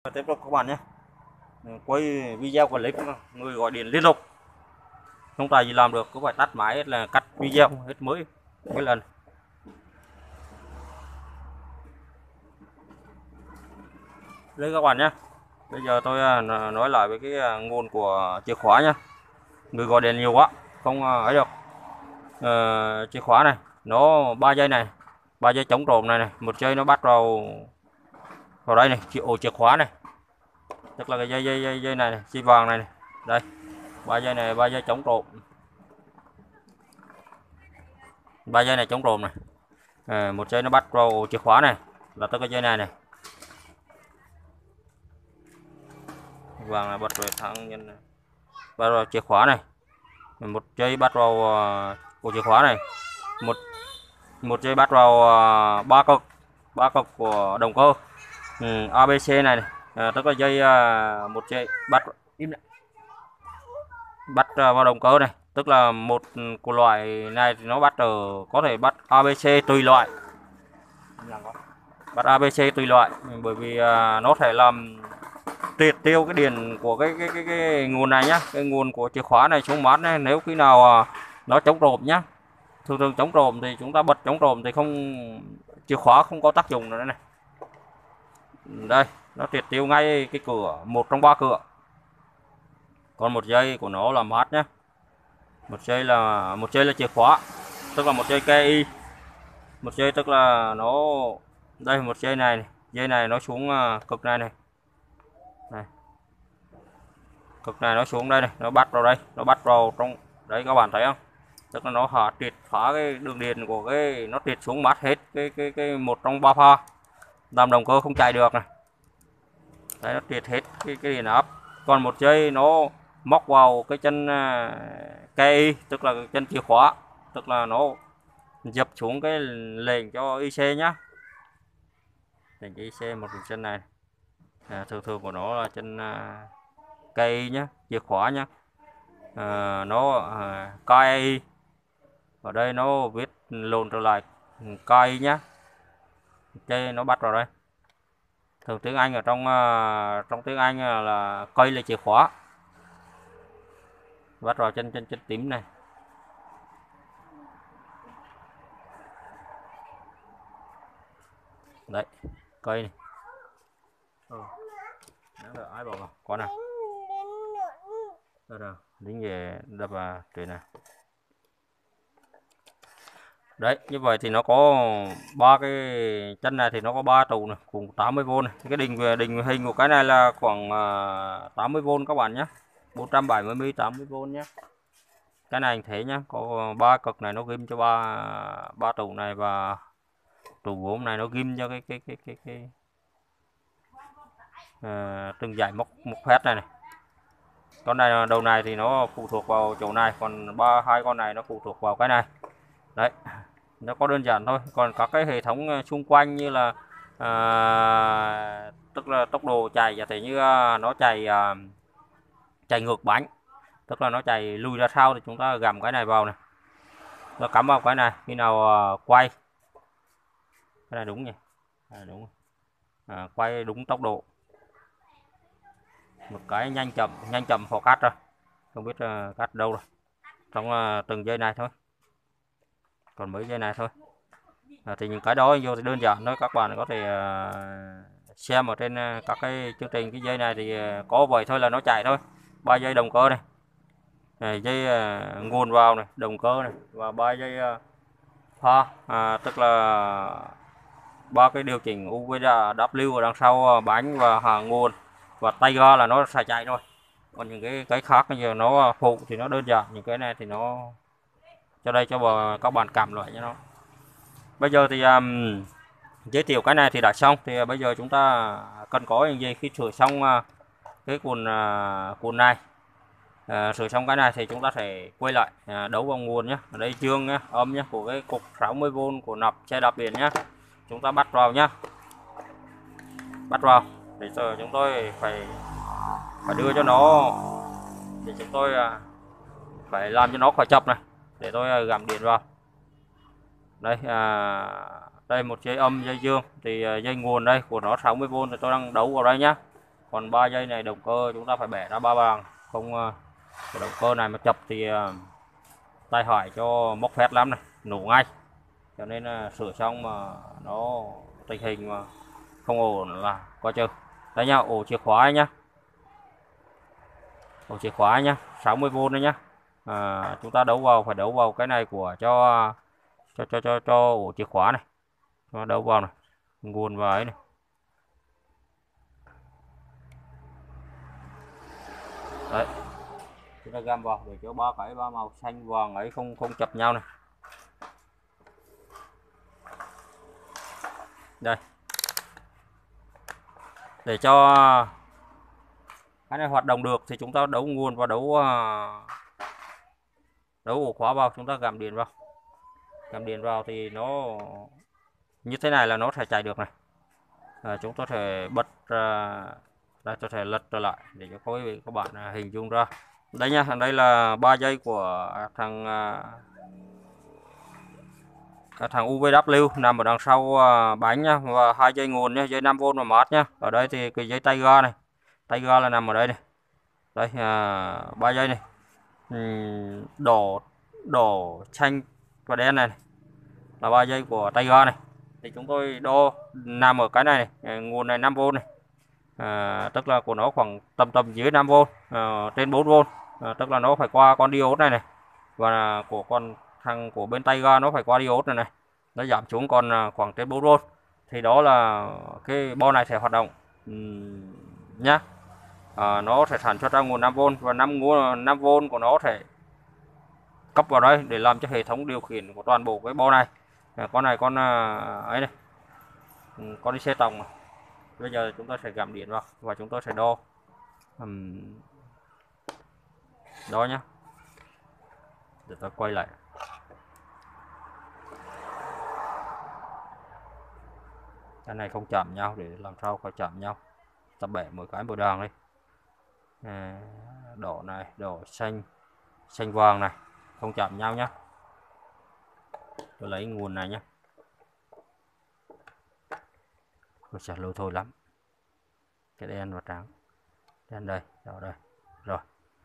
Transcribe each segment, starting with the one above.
Tiếp tục các bạn nhé, quay video clip người gọi điện liên tục không tài gì làm được, có phải tắt máy là cắt video hết mới mấy lần. Đây các bạn nhé, bây giờ tôi nói lại với cái nguồn của chìa khóa nhé. Người gọi điện nhiều quá không ấy được. Chìa khóa này nó 3 dây này, 3 dây chống trộm này, một dây nó bắt vào đây này, ổ chìa khóa này, tức là cái dây này, dây vàng này, đây 3 dây này, 3 dây chống trộm, 3 dây này chống trộm này. Một dây nó bắt vào ổ chìa khóa này, là tới cái dây này này, vàng là bật về thang nhân này, bắt vào chìa khóa này. Một dây bắt vào ổ chìa khóa này, một dây bắt vào ba cực của động cơ ABC này, tức là dây một dây bắt vào động cơ này, tức là một của loại này thì nó bắt có thể bắt ABC tùy loại, bắt ABC tùy loại, bởi vì nó thể làm triệt tiêu cái điện của cái nguồn này nhá, cái nguồn của chìa khóa này xuống mát này. Nếu khi nào nó chống trộm nhá, thường chống trộm thì chúng ta bật chống trộm thì không, chìa khóa không có tác dụng nữa này. Đây nó triệt tiêu ngay cái cửa, một trong 3 cửa. Còn một dây của nó là mát nhé, một dây là chìa khóa, tức là một dây KI, một dây tức là nó đây, một dây này, dây này nó xuống cực này này, cực này nó xuống đây này, nó bắt vào đây, nó bắt vào trong đấy, các bạn thấy không, tức là nó triệt phá cái đường điện của cái, nó triệt xuống mát hết cái một trong 3 pha, làm động cơ không chạy được này. Đấy, nó triệt hết cái điện áp. Còn một dây nó móc vào cái chân KI, tức là chân chìa khóa, tức là nó dập xuống cái lệnh cho IC nhá, lệnh IC một chân này, thường của nó là chân KI nhá, chìa khóa nhá, nó KI, ở đây nó viết lộn trở lại KI nhá, chơi nó bắt vào đây. Thường tiếng Anh ở trong tiếng Anh là cây là chìa khóa, bắt vào chân tím này. Đấy, cây này. Đáng đợi ai bảo vào con nào. Rồi, dính về đập vào chuyện này. Đấy, như vậy thì nó có 3 cái chân này thì nó có 3 trụ này, cùng 80V này. Cái định hình của cái này là khoảng 80V các bạn nhé, 470 80V nhé. Cái này thế nhá, có 3 cực này nó ghim cho ba trụ này, và trụ gốm này nó ghim cho cái từng dải móc phét này này. Con này đầu này thì nó phụ thuộc vào chỗ này, còn hai con này nó phụ thuộc vào cái này. Đấy, nó có đơn giản thôi. Còn các cái hệ thống xung quanh như là tức là tốc độ chạy, giả thể như nó chạy ngược bánh, tức là nó chạy lùi ra sau, thì chúng ta gầm cái này vào này, nó cắm vào cái này, khi nào quay cái này đúng nhỉ, đúng, quay đúng tốc độ, một cái nhanh chậm họ cắt rồi, không biết cắt đâu rồi, trong từng dây này thôi, còn mấy dây này thôi. Thì những cái đó vô thì đơn giản thôi, các bạn có thể xem ở trên các cái chương trình. Cái dây này thì có vậy thôi là nó chạy thôi. 3 dây động cơ này, dây nguồn vào này, động cơ này, và 3 dây pha, tức là 3 cái điều chỉnh U với W ở đằng sau bánh và hàng nguồn, và tay ga là nó sẽ chạy thôi. Còn những cái khác giờ nó phụ thì nó đơn giản, những cái này thì nó cho đây cho các bạn cảm loại cho nó. Bây giờ thì giới thiệu cái này thì đã xong, thì bây giờ chúng ta cần có những gì khi sửa xong cái cuộn này. Sửa xong cái này thì chúng ta sẽ quay lại đấu vào nguồn nhé. Ở đây dương nhé, âm nhé, của cái cục 60V của nạp xe đạp điện nhé. Chúng ta bắt vào nhé, bắt vào để giờ chúng tôi phải đưa cho nó, để chúng tôi phải làm cho nó khỏi chập này, để tôi gắm điện vào đây. Đây một dây âm, dây dương, thì dây nguồn đây của nó 60V thì tôi đang đấu vào đây nhá. Còn 3 dây này động cơ chúng ta phải bẻ ra 3 bằng, không cái động cơ này mà chập thì tai hại cho móc phét lắm này, nổ ngay. Cho nên sửa xong mà nó tình hình mà không ổn là coi chừng. Đây nhá, ổ chìa khóa nhá, ổ chìa khóa nhá, 60V đấy nhá. Chúng ta đấu vào, phải đấu vào cái này của cho ổ chìa khóa này, nó đấu vào này, nguồn vào ấy này. Đấy, chúng ta găm vào để cho ba màu xanh vàng ấy không chập nhau này. Đây, để cho cái này hoạt động được thì chúng ta đấu nguồn và đấu ổ khóa vào, chúng ta găm điện vào. Găm điện vào thì nó như thế này là nó sẽ chạy được này. Chúng ta thể bật ra, cho thể lật trở lại để cho quý vị các bạn hình dung ra. Đây nha, đây là 3 dây của thằng UVW nằm ở đằng sau bánh nhá, và 2 dây nguồn nhá, dây 5V và mát nhá. Ở đây thì cái dây tay ga này, tay ga là nằm ở đây này. Đây 3 dây này, đỏ xanh và đen này là 3 dây của tay ga này. Thì chúng tôi đo nằm ở cái này, nguồn này 5V này, tức là của nó khoảng tầm dưới 5V, trên 4V, tức là nó phải qua con diode này, và của thằng của bên tay ga nó phải qua diode này, nó giảm xuống còn khoảng trên 4V, thì đó là cái bo này sẽ hoạt động nhá. Nó sẽ sản xuất ra nguồn 5V, và 5V của nó sẽ cấp vào đây để làm cho hệ thống điều khiển của toàn bộ cái bo này. Con này con ấy này, con đi xe tòng này. Bây giờ chúng ta sẽ gắm điện vào và chúng tôi sẽ đo đó nhá. Để tôi quay lại. Cái này không chạm nhau, để làm sao phải chạm nhau. Ta bẻ mỗi cái một đằng đi. Đỏ này, đỏ xanh vàng này, không chạm nhau nhá. Tôi lấy nguồn này nhé. Tôi sẽ lâu thôi lắm. Cái đen và trắng. Đen đây, đỏ đây. Rồi.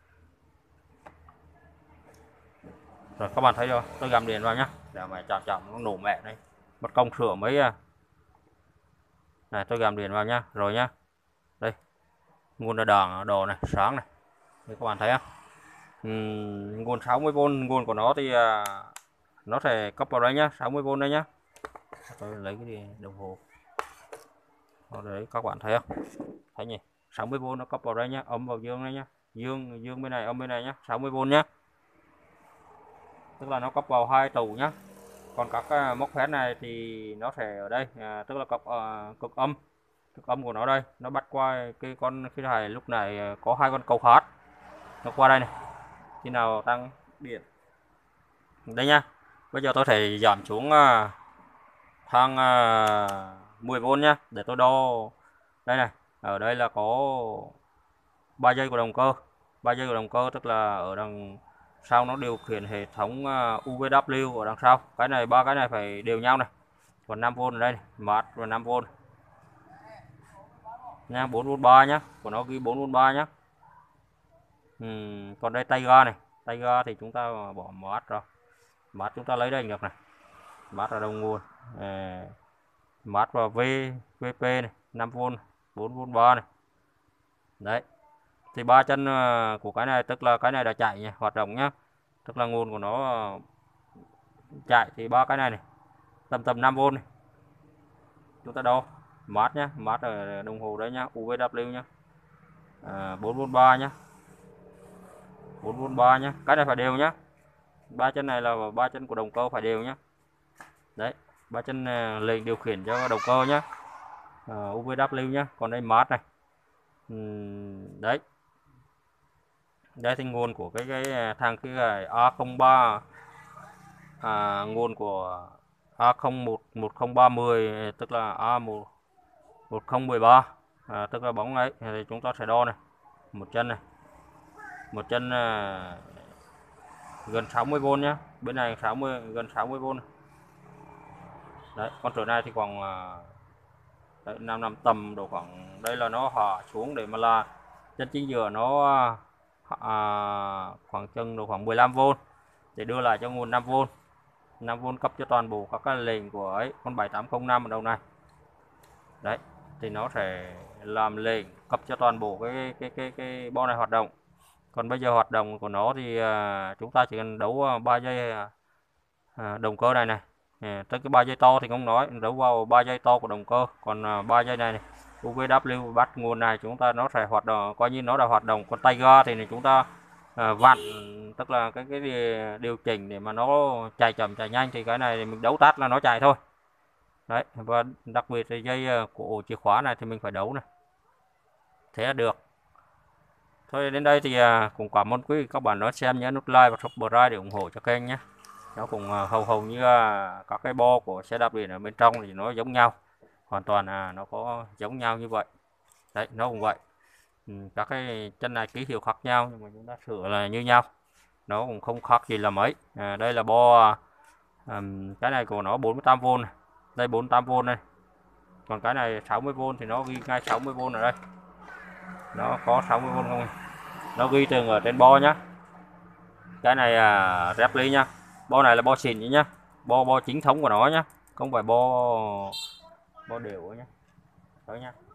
Rồi các bạn thấy rồi, tôi găm điện vào nhá. Để mà chạm nó nổ mẹ đây. Mất công sửa mấy này, tôi găm điện vào nhá. Rồi nhá. Đây. Nguồn là đỏ này, sáng này. Đây các bạn thấy không? Nguồn 60V, nguồn của nó thì nó sẽ cấp vào đây nhá, 60V đây nhá. Tôi lấy cái đồng hồ. Đấy các bạn thấy không? Thấy nhỉ? 60V nó cấp vào đây nhá, âm vào dương đây nhá. Dương bên này, âm bên này nhá, 60V nhá. Tức là nó cấp vào 2 tủ nhá. Còn các móc phét này thì nó sẽ ở đây, tức là cực âm của nó đây, nó bắt qua cái này, lúc này có 2 con cầu hát. Nó qua đây này. Khi nào tăng điện. Đây nhá. Bây giờ tôi thể giảm xuống thang 10V nhá, để tôi đo. Đây này, ở đây là có 3 dây của động cơ. 3 dây của động cơ tức là ở đằng sau nó điều khiển hệ thống UVW ở đằng sau. Cái này, 3 cái này phải đều nhau này. Còn 5V ở đây này, mát và 5V. Nha, 4V3 nhá, của nó ghi 4V3 nhá. Còn đây tay ga này, tay ga thì chúng ta bỏ mát rồi. Mát chúng ta lấy đây được này. Mát là đồng nguồn. Mát và VP này, 5V, 4V3 này. Đấy. Thì 3 chân của cái này tức là cái này đã chạy nhỉ, hoạt động nhá. Tức là nguồn của nó chạy thì 3 cái này này, tầm 5V này. Chúng ta đo mát nhá, mát ở đồng hồ đấy nhá, UVW nhá. 4V3 nhá. 4V3 nhá. Cái này phải đều nhá. 3 chân này là 3 chân của động cơ phải đều nhá. Đấy, 3 chân lệnh điều khiển cho động cơ nhá. UVW nhá. Còn đây mát này. Đấy. Đây thì nguồn của cái thằng cái A03, nguồn của A011030, tức là A1013, tức là bóng ấy thì chúng ta sẽ đo này. Một chân này. Một chân gần 60V nhá. Bên này gần 60V này. Đấy, con trở này thì khoảng Đấy, 5 năm tầm độ khoảng đây là nó hạ xuống để mà là chân chính giữa nó khoảng chừng độ khoảng 15V để đưa lại cho nguồn 5V. 5V cấp cho toàn bộ các cái lệnh của ấy con 7805 ở đầu này. Đấy, thì nó sẽ làm lệnh cấp cho toàn bộ cái bo này hoạt động. Còn bây giờ hoạt động của nó thì chúng ta chỉ cần đấu 3 dây động cơ này này. Tới cái 3 dây to thì không nói, đấu vào 3 dây to của động cơ. Còn 3 dây này, này UVW bắt nguồn này chúng ta nó sẽ hoạt động, coi như nó đã hoạt động. Còn tay ga thì này chúng ta vặn, tức là cái điều chỉnh để mà nó chạy chậm chạy nhanh, thì cái này thì mình đấu tắt là nó chạy thôi. Đấy, và đặc biệt là dây của ổ chìa khóa này thì mình phải đấu này, thế là được. Thôi đến đây thì cũng cảm ơn quý vị các bạn đã xem, nhớ nút like và subscribe để ủng hộ cho kênh nhé. Nó cũng hầu như các cái bo của xe đạp điện ở bên trong thì nó giống nhau, hoàn toàn nó có giống nhau như vậy. Đấy, nó cũng vậy. Các cái chân này ký hiệu khác nhau nhưng mà chúng ta sửa là như nhau, nó cũng không khác gì là mấy. Đây là bo cái này của nó 48V này. Đây 48V này, còn cái này 60V thì nó ghi ngay 60V ở đây, nó có 60V không, nó ghi từng ở trên bo nhá. Cái này Repli nhá, bo này là bo xịn nhá, bo chính thống của nó nhá, không phải bo đều nhá. Đấy nhá.